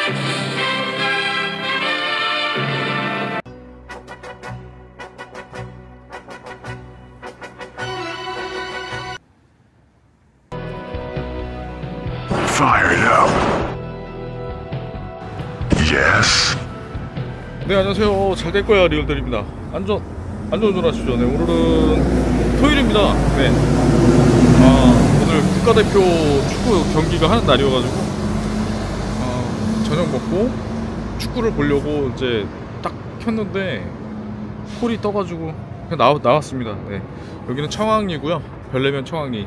Fire it up. Yes. 네, 안녕하세요. 잘 될 거야 리얼들입니다. 안전운전하시죠. 네, 오늘은 토요일입니다. 네. 오늘 국가대표 축구 경기가 하는 날이어가지고 저녁 먹고 축구를 보려고 이제 딱 켰는데 콜이 떠가지고 그냥 나왔습니다. 네. 여기는 청학리고요. 별내면 청학리.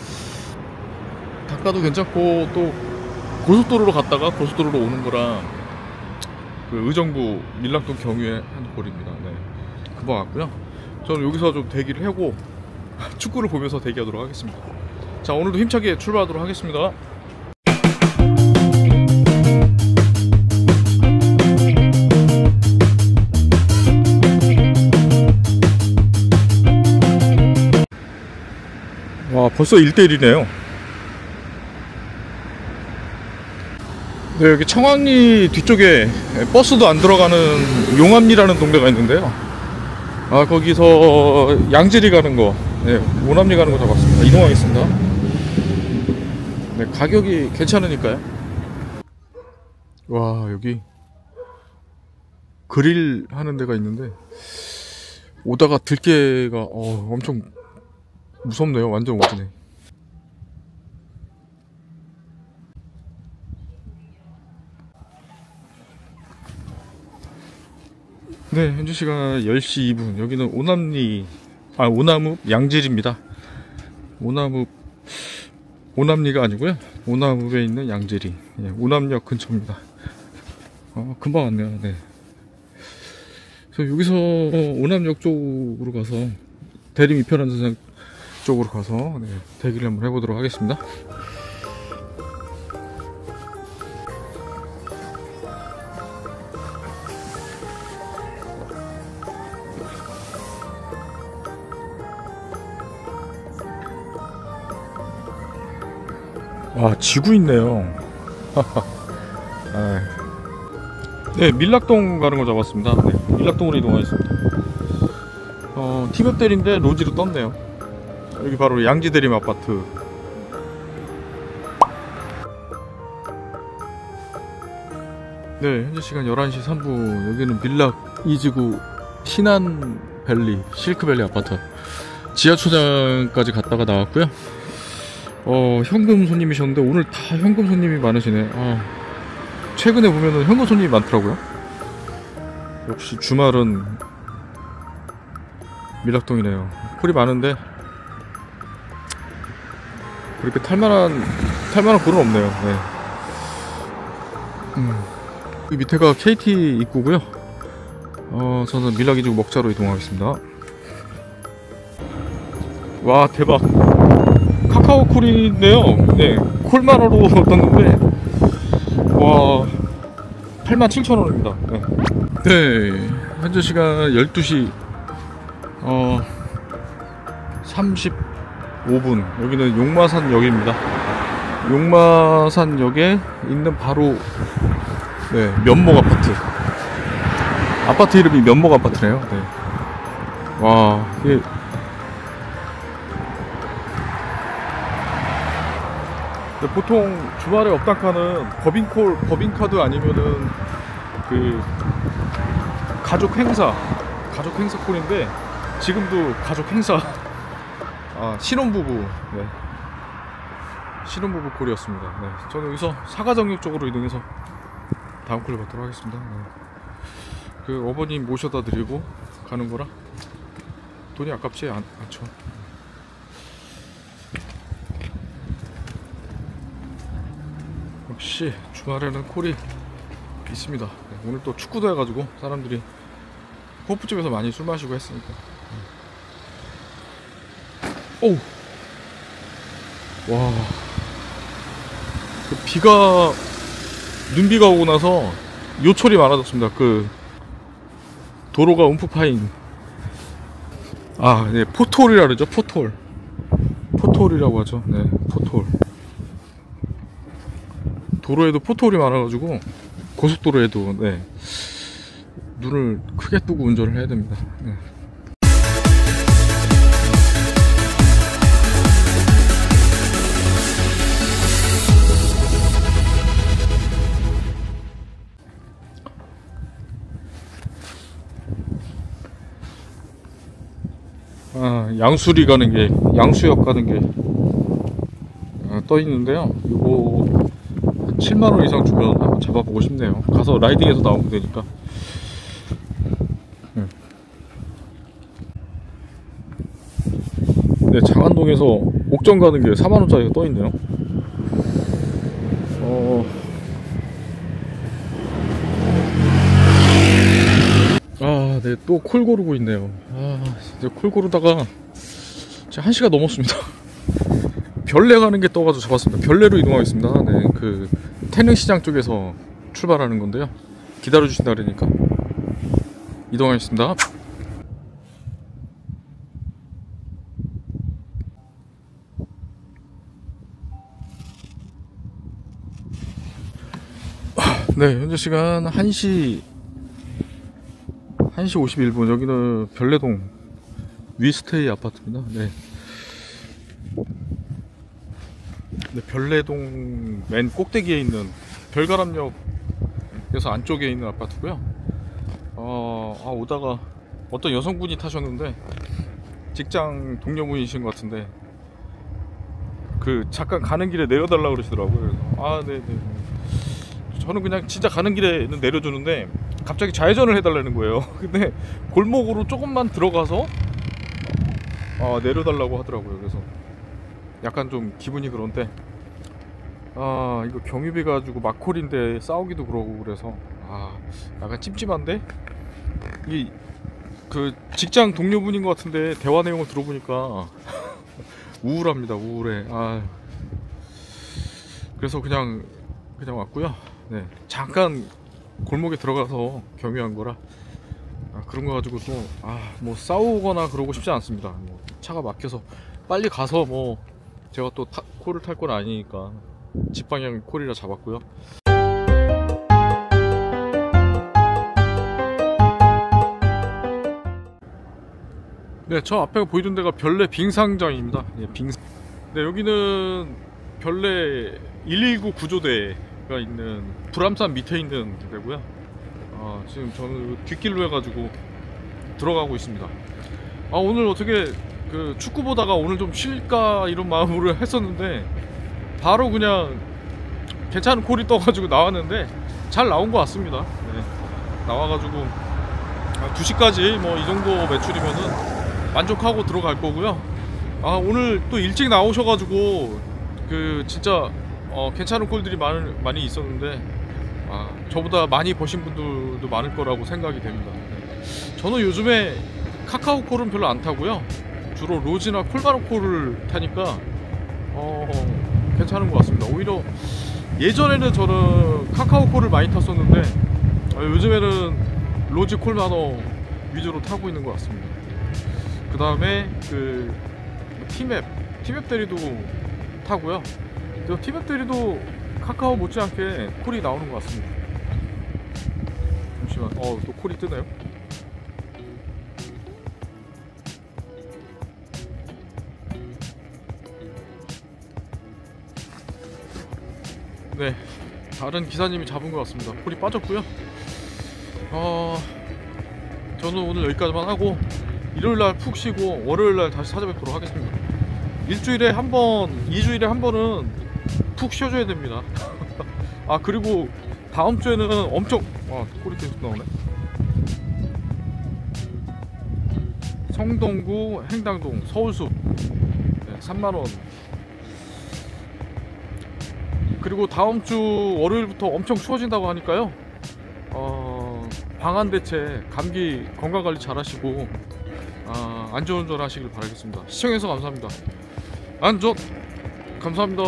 단가도 괜찮고 또 고속도로로 갔다가 고속도로로 오는 거랑 그 의정부 밀락동 경유에 한 콜입니다. 네. 금방 왔고요. 저는 여기서 좀 대기를 하고 축구를 보면서 대기하도록 하겠습니다. 자, 오늘도 힘차게 출발하도록 하겠습니다. 와, 벌써 1대1이네요. 네, 여기 청학리 뒤쪽에 버스도 안 들어가는 용암리라는 동네가 있는데요. 거기서 양지리 가는 거, 네, 오남리 가는 거 잡았습니다. 이동하겠습니다. 네, 가격이 괜찮으니까요. 와, 여기 그릴 하는 데가 있는데 오다가 들깨가 엄청 무섭네요. 완전 오지네. 네, 현재 시간 10시 2분. 여기는 오나무 양질입니다. 오남리가 아니고요. 오나무에 있는 양질이. 예, 오남역 근처입니다. 금방 왔네요. 네. 그래서 여기서 오남역 쪽으로 가서 대림 이편안선생 쪽으로 가서 네, 대기를 한번 해보도록 하겠습니다. 와, 지구 있네요. 네, 밀락동 가는 거 잡았습니다. 네, 밀락동으로 이동하겠습니다. 티벳대리인데 로지로 떴네요. 여기 바로 양지대림 아파트. 네, 현재 시간 11시 3분. 여기는 밀락 2지구 신한밸리 실크밸리 아파트. 지하철장까지 갔다가 나왔고요. 현금 손님이셨는데 오늘 다 현금 손님이 많으시네. 최근에 보면은 현금 손님이 많더라고요. 역시 주말은 밀락동이네요. 콜이 많은데 그렇게 탈만한 콜은 없네요. 네. 이 밑에가 KT 입구고요. 저는 밀락 2지구 먹자로 이동하겠습니다. 와, 대박. 카카오 콜인데요. 네, 콜만으로 떴는데 와, 87,000원입니다. 네. 네, 현재 시간 12시 35분. 여기는 용마산역입니다. 용마산역에 있는 바로 네, 면목 아파트. 아파트 이름이 면목 아파트네요. 네. 와, 이게 보통 주말에 업당카는 법인카드 아니면은 그 가족 행사 콜인데 지금도 가족 행사 신혼부부. 네. 신혼부부 콜이었습니다. 네. 저는 여기서 사가정역 쪽으로 이동해서 다음 콜을 받도록 하겠습니다. 네. 그 어머님 모셔다 드리고 가는 거라 돈이 아깝지 않죠. 역시 주말에는 콜이 있습니다. 네, 오늘 또 축구도 해가지고 사람들이 호프집에서 많이 술 마시고 했으니까. 오우, 와, 그 눈비가 오고 나서 요철이 많아졌습니다. 그 도로가 움푹 파인. 네, 포톨이라 그러죠. 포톨이라고 하죠. 네, 포톨. 도로에도 포톨이 많아가지고 고속도로에도 네, 눈을 크게 뜨고 운전을 해야 됩니다. 네. 양수리 가는 게, 양수역 가는 게 떠 있는데요. 이거 7만원 이상 주면 한번 잡아보고 싶네요. 가서 라이딩해서 나오면 되니까. 네, 장안동에서 옥정 가는 게 4만원짜리가 떠 있네요. 네, 또 콜 고르고 있네요. 이제 콜 고르다가 진짜 1시간 넘었습니다. 별내 가는 게 떠가지고 잡았습니다. 별내로 이동하겠습니다. 네, 그 태릉시장 쪽에서 출발하는 건데요. 기다려주신다 그러니까 이동하겠습니다. 네, 현재 시간 1시 51분. 여기는 별내동 위스테이 아파트입니다. 네. 네, 별내동 맨 꼭대기에 있는 별가람역에서 안쪽에 있는 아파트고요. 오다가 어떤 여성분이 타셨는데 직장 동료분이신 것 같은데 그 잠깐 가는 길에 내려달라고 그러시더라고요. 그래서 네네. 저는 그냥 진짜 가는 길에는 내려주는데 갑자기 좌회전을 해달라는 거예요. 근데 골목으로 조금만 들어가서 내려달라고 하더라고요. 그래서 약간 좀 기분이 그런데 이거 경유비 가지고 막콜인데 싸우기도 그러고 그래서 약간 찜찜한데 이 그 직장 동료분인 것 같은데 대화 내용을 들어보니까 우울합니다. 우울해. 그래서 그냥 왔고요. 네, 잠깐 골목에 들어가서 경유한 거라 그런 거 가지고 또 뭐 싸우거나 그러고 싶지 않습니다. 뭐 차가 막혀서 빨리 가서 뭐 제가 또 콜을 탈 건 아니니까 직방향 콜이라 잡았고요. 네, 저 앞에 보이는 데가 별내 빙상장입니다. 예, 빙상. 네, 여기는 별내 119 구조대가 있는 불암산 밑에 있는 데고요. 지금 저는 뒷길로 해가지고 들어가고 있습니다. 오늘 어떻게 그 축구 보다가 오늘 좀 쉴까 이런 마음으로 했었는데 바로 그냥 괜찮은 콜이 떠가지고 나왔는데 잘 나온 것 같습니다. 네, 나와가지고 2시까지 뭐 이 정도 매출이면은 만족하고 들어갈 거고요. 오늘 또 일찍 나오셔가지고 그 진짜 괜찮은 콜들이 많이 있었는데 저보다 많이 버신 분들도 많을 거라고 생각이 됩니다. 저는 요즘에 카카오 콜은 별로 안 타고요. 주로 로지나 콜바로 콜을 타니까 괜찮은 것 같습니다. 오히려 예전에는 저는 카카오 콜을 많이 탔었는데 요즘에는 로지 콜바로 위주로 타고 있는 것 같습니다. 그 다음에 그 티맵 대리도 타고요. 티맵 대리도 카카오 못지않게 콜이 나오는 것 같습니다. 잠시만, 또 콜이 뜨네요. 네, 다른 기사님이 잡은 것 같습니다. 콜이 빠졌고요. 저는 오늘 여기까지만 하고 일요일날 푹 쉬고 월요일날 다시 찾아뵙도록 하겠습니다. 일주일에 한 번, 2주일에 한 번은 푹 쉬어줘야 됩니다. 그리고 다음 주에는 엄청 콜이 계속 나오네. 성동구 행당동 서울숲 3만원. 그리고 다음 주 월요일부터 엄청 추워진다고 하니까요. 방한대책, 감기 건강관리 잘 하시고 안전운전 하시길 바라겠습니다. 시청해서 감사합니다. 안전 감사합니다.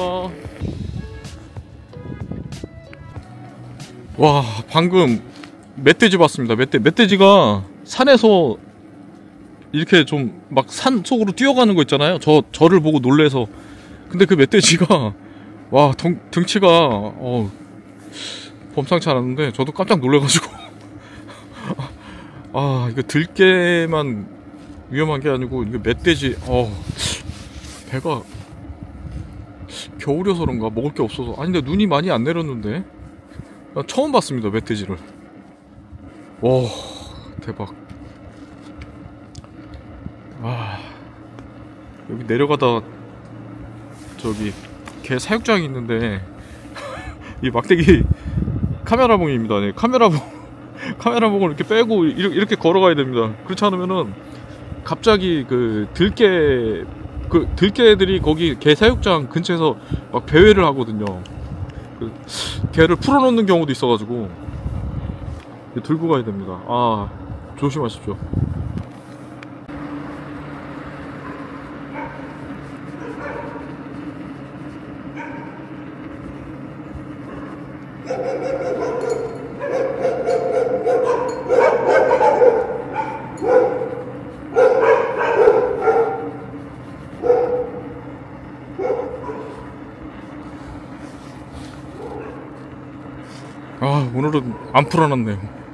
와, 방금 멧돼지 봤습니다. 멧돼지가 산에서 이렇게 좀 막 산 속으로 뛰어가는 거 있잖아요. 저를 보고 놀래서. 근데 그 멧돼지가 와, 등치가 범상치 않았는데 저도 깜짝 놀래가지고 아 이거 들깨만 위험한 게 아니고 이거 멧돼지 배가 겨울이어서 그런가 먹을 게 없어서. 아니 근데 눈이 많이 안 내렸는데 나 처음 봤습니다 멧돼지를. 와 대박. 아 여기 내려가다 저기 개 사육장이 있는데 이 막대기 카메라봉입니다. 네, 카메라봉을 이렇게 빼고 이렇게 걸어가야 됩니다. 그렇지 않으면은 갑자기 들깨들이 거기 개 사육장 근처에서 막 배회를 하거든요. 그 개를 풀어놓는 경우도 있어가지고 들고 가야 됩니다. 아 조심하십시오. 아 오늘은 안 풀어놨네요.